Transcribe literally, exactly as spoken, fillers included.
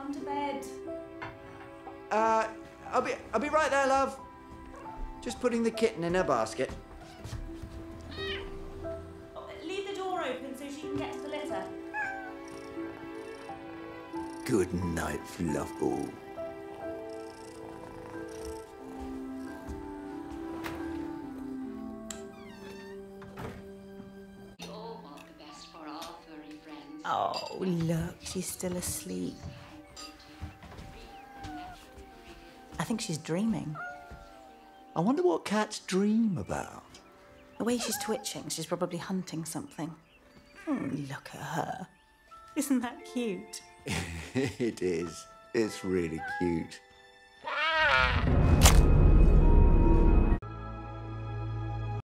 Come to bed. Uh, I'll be, I'll be right there, love. Just putting the kitten in her basket. Oh, leave the door open so she can get to the litter. Good night, Fluffball. Oh, look, she's still asleep. I think she's dreaming. I wonder what cats dream about. The way she's twitching, she's probably hunting something. Mm, look at her. Isn't that cute? It is. It's really cute.